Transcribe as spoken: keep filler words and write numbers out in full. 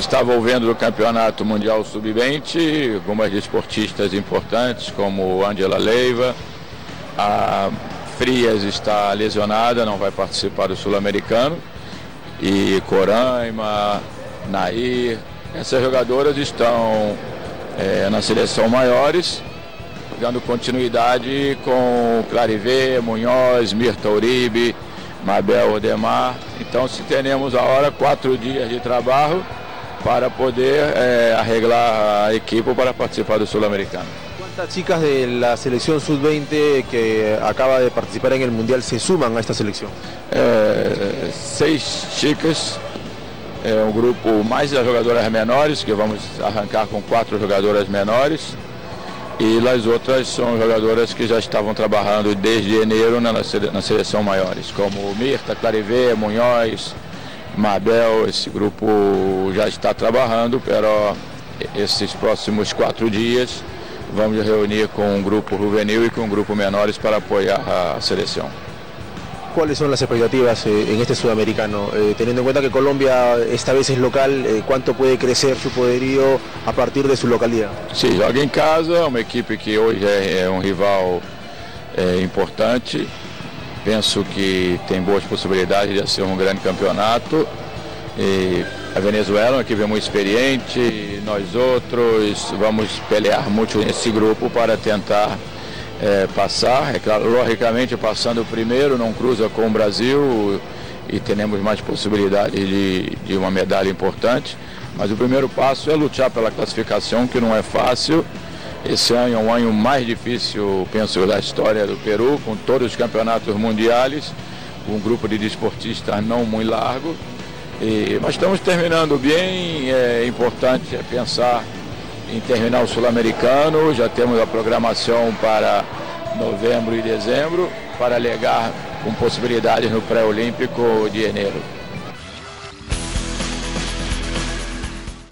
está envolvendo no Campeonato Mundial sub vinte, algumas desportistas importantes como Angela Leiva. A Frias está lesionada, não vai participar do Sul-Americano. E Coraima, Nair, essas jogadoras estão é, na seleção maiores, dando continuidade com Clarivê, Munhoz, Mirta Uribe, Mabel Odemar. Então, se teremos a hora quatro dias de trabalho para poder é, arreglar a equipe para participar do Sul-Americano. ¿Cuántas chicas de la selección sub veinte que acaba de participar en el Mundial se suman a esta selección? É, seis chicas, é um grupo mais das jogadoras menores, que vamos arrancar com quatro jogadoras menores, e as outras são jogadoras que já estavam trabalhando desde janeiro na, na seleção maiores, como Mirta, Clarivê, Munhoz, Mabel. Esse grupo já está trabalhando, pero esses próximos quatro dias vamos reunir com um grupo juvenil e com um grupo menores para apoiar a seleção. ¿Cuáles son las expectativas eh, en este sudamericano? Eh, teniendo en cuenta que Colombia esta vez es local, eh, ¿cuánto puede crecer su poderío a partir de su localidad? Sim, joga em casa, uma equipe que hoje é, é um rival é, importante. Penso que tem boas possibilidades de ser um grande campeonato. E a Venezuela, uma equipe muito experiente, nós outros vamos pelear muito nesse grupo para tentar É, passar. É claro, logicamente, passando o primeiro, não cruza com o Brasil e teremos mais possibilidades de, de uma medalha importante. Mas o primeiro passo é lutar pela classificação, que não é fácil. Esse ano é um ano mais difícil, penso, da história do Peru, com todos os campeonatos mundiais, um grupo de desportistas não muito largo. E, mas estamos terminando bem. É importante é pensar em terminar o Sul-Americano. Já temos a programação para novembro e dezembro, para alegar com possibilidades no pré-olímpico de janeiro.